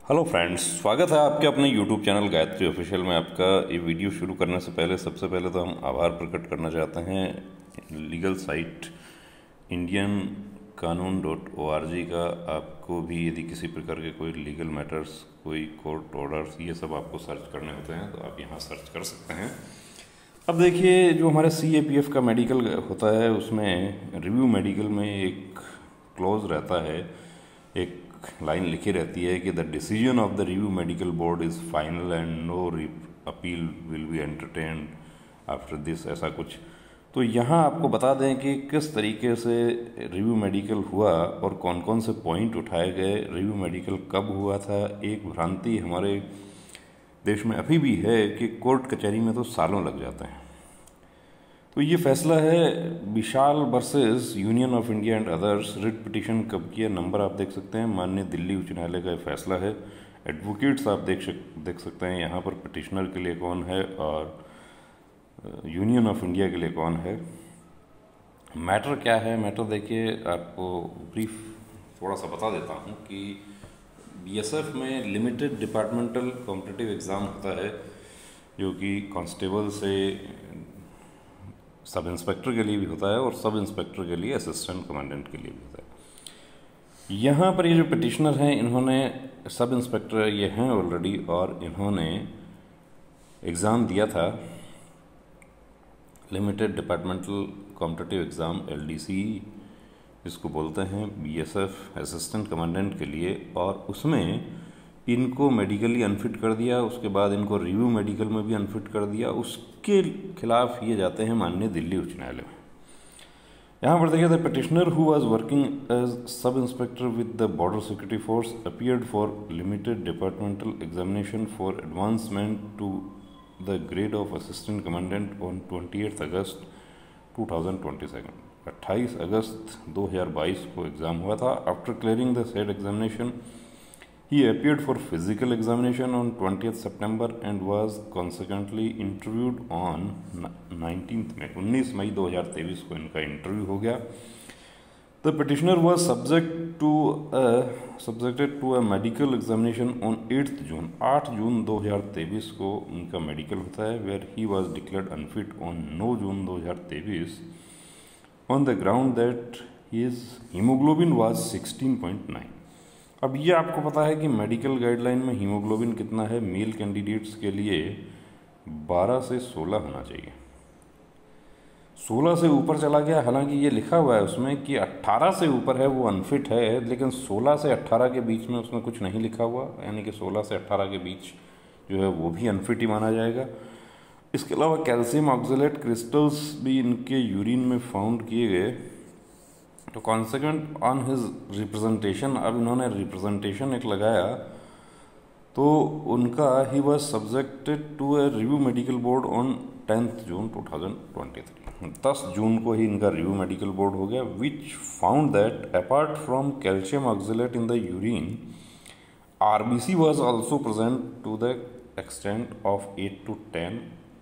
Hello friends, स्वागत है आपके अपने यूट्यूब चैनल गायत्री ऑफिशियल में। आपका ये वीडियो शुरू करने से पहले सबसे पहले तो हम आभार प्रकट करना चाहते हैं लीगल साइट इंडियन कानून.org का। आपको भी यदि किसी प्रकार के कोई लीगल मैटर्स, कोई कोर्ट ऑर्डर्स, ये सब आपको सर्च करने होते हैं तो आप यहाँ सर्च कर सकते हैं। अब देखिए, जो हमारे CAPF का मेडिकल होता है उसमें रिव्यू मेडिकल में एक क्लॉज रहता है, एक लाइन लिखी रहती है कि the decision of the review medical board is final and no appeal will be entertained after this, ऐसा कुछ। तो यहाँ आपको बता दें कि किस तरीके से रिव्यू मेडिकल हुआ और कौन कौन से पॉइंट उठाए गए, रिव्यू मेडिकल कब हुआ था। एक भ्रांति हमारे देश में अभी भी है कि कोर्ट कचहरी में तो सालों लग जाते हैं। तो ये फैसला है Vishal versus union of India and others. Writ petition कब किया, नंबर आप देख सकते हैं, माननीय दिल्ली उच्च न्यायालय का फैसला है। एडवोकेट्स आप देख सकते हैं यहाँ पर, पिटिशनर के लिए कौन है और यूनियन ऑफ इंडिया के लिए कौन है। मैटर क्या है, मैटर देखिए, आपको ब्रीफ थोड़ा सा बता देता हूँ कि BSF में लिमिटेड डिपार्टमेंटल कॉम्पिटिटिव एग्ज़ाम होता है, जो कि कांस्टेबल से सब इंस्पेक्टर के लिए भी होता है और सब इंस्पेक्टर के लिए असिस्टेंट कमांडेंट के लिए भी होता है। यहाँ पर ये जो पिटिशनर हैं, इन्होंने सब इंस्पेक्टर ये हैं ऑलरेडी और इन्होंने एग्ज़ाम दिया था limited departmental competitive exam LDC इसको बोलते हैं, BSF असिस्टेंट कमांडेंट के लिए, और उसमें इनको मेडिकली अनफिट कर दिया। उसके बाद इनको रिव्यू मेडिकल में भी अनफिट कर दिया। उसके खिलाफ ये जाते हैं माननीय दिल्ली उच्च न्यायालय में। यहाँ पर देखिए, the petitioner who was working as sub inspector with the border security force appeared for limited departmental examination for advancement to the grade of assistant commandant on 28 अगस्त 2022। 28 अगस्त 2022 को एग्ज़ाम हुआ था। After clearing the said examination he appeared for physical examination on 20th September and was consequently interviewed on 19th May 19 मई 2023 को इनका interview हो गया। The petitioner was subjected to a medical examination on 8th June 8 जून 2023 को उनका medical होता है, where he was declared unfit on 9 June 2023 on the ground that his hemoglobin was 16.9। अब ये आपको पता है कि मेडिकल गाइडलाइन में हीमोग्लोबिन कितना है, मेल कैंडिडेट्स के लिए 12 से 16 होना चाहिए। 16 से ऊपर चला गया, हालांकि ये लिखा हुआ है उसमें कि 18 से ऊपर है वो अनफिट है, लेकिन 16 से 18 के बीच में उसमें कुछ नहीं लिखा हुआ, यानी कि 16 से 18 के बीच जो है वो भी अनफिट ही माना जाएगा। इसके अलावा कैल्शियम ऑक्सलेट क्रिस्टल्स भी इनके यूरिन में फाउंड किए गए। तो कॉन्सिक्वेंट ऑन हिज रिप्रेजेंटेशन, अब इन्होंने रिप्रेजेंटेशन एक लगाया तो उनका ही was subjected to a review medical board on 10 June 2023। 10 जून को ही इनका रिव्यू मेडिकल बोर्ड हो गया, which found that apart from calcium oxalate in the urine, RBC was also present to the extent of 8 to 10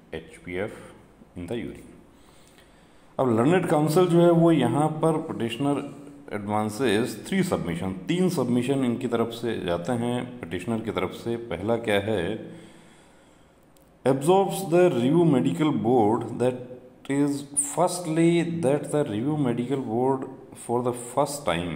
HPF in the urine. अब learned counsel जो है वो यहाँ पर पिटिशनर एडवांसेस 3 सबमिशन, 3 सबमिशन इनकी तरफ से जाते हैं पिटिशनर की तरफ से। पहला क्या है, absorbs the review medical board that is firstly that the review medical board for the first time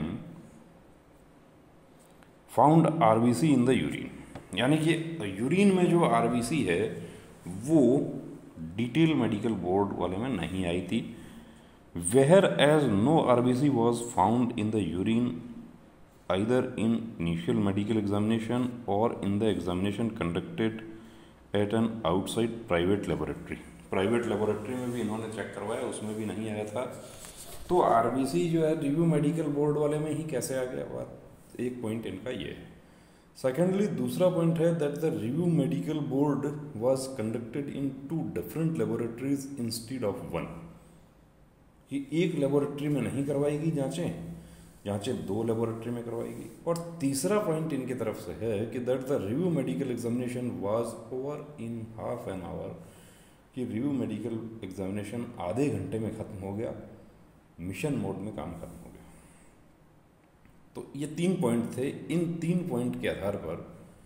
found RBC in the urine, यानी कि यूरिन में जो RBC है वो डिटेल मेडिकल बोर्ड वाले में नहीं आई थी। Whereas no RBC was found in the urine either in initial medical examination or in the examination conducted at an outside private laboratory। Private laboratory में भी इन्होंने चेक करवाया, उसमें भी नहीं आया था। तो RBC जो है रिव्यू मेडिकल बोर्ड वाले में ही कैसे आ गया, बात एक पॉइंट इनका ये है। सेकेंडली, दूसरा पॉइंट है that the review medical board was conducted in 2 different laboratories instead of 1, कि एक लेबोरेटरी में नहीं करवाएगी जांचें 2 लेबोरेटरी में करवाएगी। और तीसरा पॉइंट इनकी तरफ से है कि that the review medical examination was over in half an hour, कि रिव्यू मेडिकल एग्जामिनेशन आधे घंटे में ख़त्म हो गया, मिशन मोड में काम खत्म हो गया। तो ये 3 पॉइंट थे। इन 3 पॉइंट के आधार पर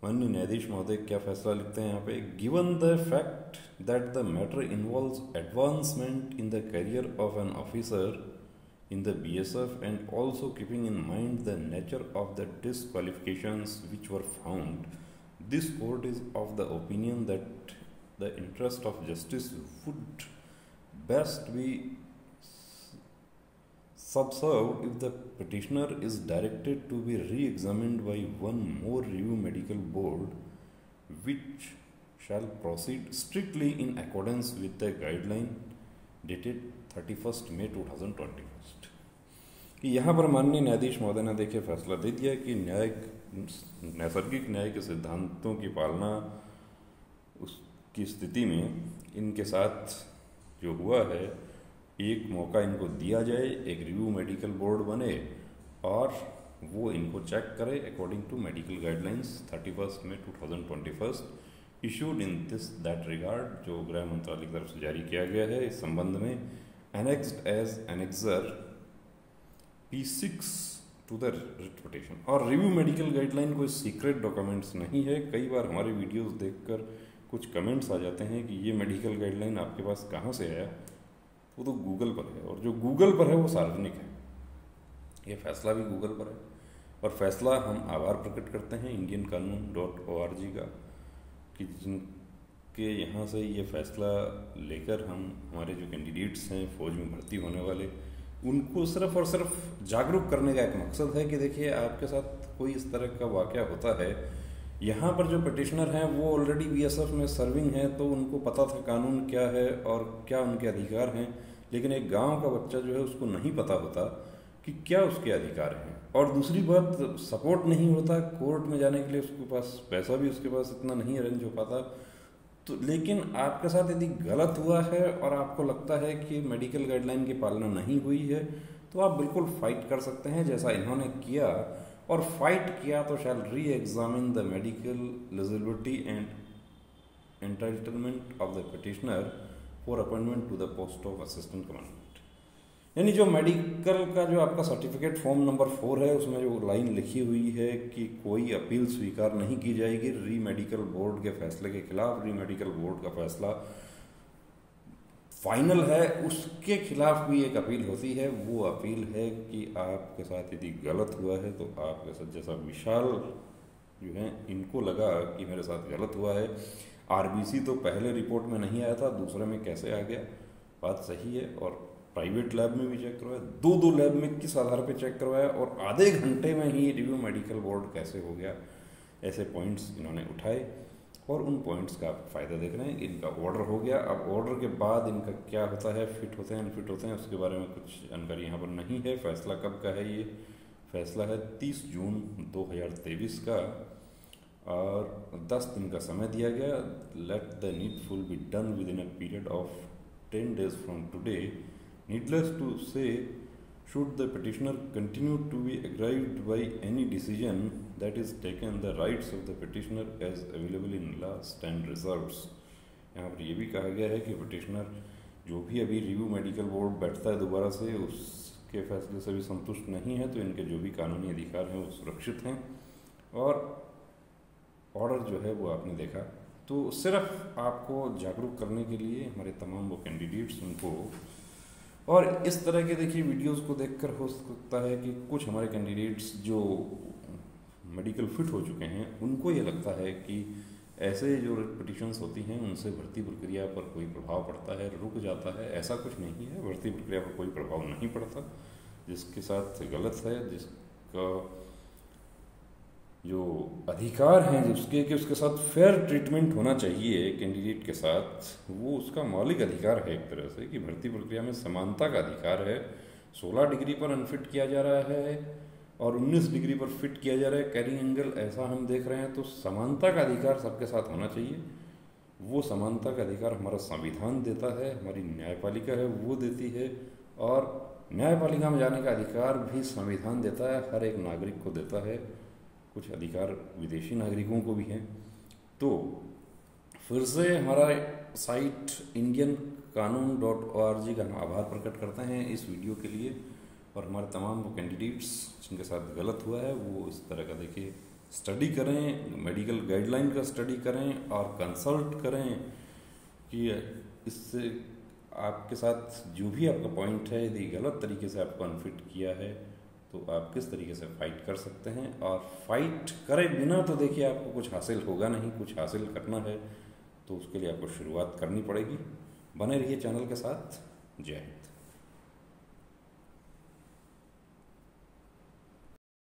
माननीय न्यायाधीश महोदय क्या फैसला लिखते हैं यहाँ पे, given the fact that the matter involves advancement in the career of an officer in the BSF and also keeping in mind the nature of the disqualifications which were found, this court is of the opinion that the interest of justice would best be subserved if the petitioner is directed to be re-examined by one more review medical board which shall proceed strictly in accordance with the guideline dated 31st May 2021। कि यहाँ पर माननीय न्यायाधीश महोदय ने देखिए फैसला दे दिया कि नैसर्गिक न्याय के सिद्धांतों की पालना उसकी स्थिति में इनके साथ जो हुआ है, एक मौका इनको दिया जाए, एक रिव्यू मेडिकल बोर्ड बने और वो इनको चेक करे according to medical guidelines 31 May 2021 issued in this that regard, जो गृह मंत्रालय की तरफ से जारी किया गया है इस संबंध में, annexed as annexure P6 to the writ petition. और रिव्यू मेडिकल गाइडलाइन कोई सीक्रेट डॉक्यूमेंट्स नहीं है। कई बार हमारे वीडियोस देखकर कुछ कमेंट्स आ जाते हैं कि ये मेडिकल गाइडलाइन आपके पास कहाँ से आया, वो तो गूगल पर है, और जो गूगल पर है वो सार्वजनिक है। ये फैसला भी गूगल पर है और फैसला हम आभार प्रकट करते हैं indianqanun.org का कि जिनके यहाँ से ये फैसला लेकर हम हमारे जो कैंडिडेट्स हैं फौज में भर्ती होने वाले, उनको सिर्फ और सिर्फ जागरूक करने का एक मकसद है कि देखिए आपके साथ कोई इस तरह का वाक़या होता है। यहाँ पर जो पिटिशनर हैं वो ऑलरेडी BSF में सर्विंग है, तो उनको पता था कानून क्या है और क्या उनके अधिकार हैं, लेकिन एक गांव का बच्चा जो है उसको नहीं पता होता कि क्या उसके अधिकार हैं। और दूसरी बात, सपोर्ट नहीं होता कोर्ट में जाने के लिए, उसके पास पैसा भी उसके पास इतना नहीं अरेंज हो पाता। तो लेकिन आपके साथ यदि गलत हुआ है और आपको लगता है कि मेडिकल गाइडलाइन की पालना नहीं हुई है, तो आप बिल्कुल फाइट कर सकते हैं जैसा इन्होंने किया, और फाइट किया तो shall re examine the medical eligibility and entitlement of the petitioner for appointment to the post of assistant commandant. यानी जो मेडिकल का जो आपका सर्टिफिकेट फॉर्म नंबर 4 है, उसमें जो लाइन लिखी हुई है कि कोई अपील स्वीकार नहीं की जाएगी री मेडिकल बोर्ड के फैसले के खिलाफ, री मेडिकल बोर्ड का फैसला फाइनल है, उसके खिलाफ भी एक अपील होती है। वो अपील है कि आपके साथ यदि गलत हुआ है तो आपके साथ, जैसा विशाल जो है इनको लगा कि मेरे साथ गलत हुआ है, RBC तो पहले रिपोर्ट में नहीं आया था, दूसरे में कैसे आ गया, बात सही है। और प्राइवेट लैब में भी चेक करवाया, दो लैब में किस आधार पे चेक करवाया, और आधे घंटे में ही रिव्यू मेडिकल बोर्ड कैसे हो गया, ऐसे पॉइंट्स इन्होंने उठाए और उन पॉइंट्स का आप फ़ायदा देख रहे हैं। इनका ऑर्डर हो गया, अब ऑर्डर के बाद इनका क्या होता है, फिट होते हैं अनफिट होते हैं, उसके बारे में कुछ जानकारी यहाँ पर नहीं है। फैसला कब का है, ये फैसला है 30 जून 2023 का, और 10 दिन का समय दिया गया। Let the needful be done within a period of 10 days from today. Needless to say, should the petitioner continue to be aggrieved by any decision that is taken, the rights of the petitioner as available in law stand reserved। यहाँ पर ये भी कहा गया है कि petitioner जो भी अभी रिव्यू मेडिकल बोर्ड बैठता है दोबारा से, उसके फैसले से भी संतुष्ट नहीं है, तो इनके जो भी कानूनी अधिकार हैं वो सुरक्षित हैं। और ऑर्डर जो है वो आपने देखा, तो सिर्फ आपको जागरूक करने के लिए हमारे तमाम वो कैंडिडेट्स उनको, और इस तरह के देखिए वीडियोस को देखकर हो सकता है कि कुछ हमारे कैंडिडेट्स जो मेडिकल फिट हो चुके हैं उनको ये लगता है कि ऐसे जो पिटिशंस होती हैं उनसे भर्ती प्रक्रिया पर कोई प्रभाव पड़ता है, रुक जाता है। ऐसा कुछ नहीं है, भर्ती प्रक्रिया पर कोई प्रभाव नहीं पड़ता। जिसके साथ गलत है, जिसका जो अधिकार हैं जिसके कि उसके साथ फेयर ट्रीटमेंट होना चाहिए कैंडिडेट के साथ, वो उसका मौलिक अधिकार है एक तरह से, कि भर्ती प्रक्रिया में समानता का अधिकार है। 16 डिग्री पर अनफिट किया जा रहा है और 19 डिग्री पर फिट किया जा रहा है, कैरिंग एंगल ऐसा हम देख रहे हैं, तो समानता का अधिकार सबके साथ होना चाहिए। वो समानता का अधिकार हमारा संविधान देता है, हमारी न्यायपालिका है वो देती है, और न्यायपालिका में जाने का अधिकार भी संविधान देता है, हर एक नागरिक को देता है। कुछ अधिकार विदेशी नागरिकों को भी हैं। तो फिर से हमारा साइट indianqanun.org का हम आभार प्रकट करते हैं इस वीडियो के लिए, और हमारे तमाम वो कैंडिडेट्स जिनके साथ गलत हुआ है वो इस तरह का देखिए स्टडी करें, मेडिकल गाइडलाइन का स्टडी करें और कंसल्ट करें कि इससे आपके साथ जो भी आपका पॉइंट है यदि गलत तरीके से आपको अनफिट किया है तो आप किस तरीके से फाइट कर सकते हैं। और फाइट करे बिना तो देखिए आपको कुछ हासिल होगा नहीं। कुछ हासिल करना है तो उसके लिए आपको शुरुआत करनी पड़ेगी। बने रहिए चैनल के साथ। जय हिंद।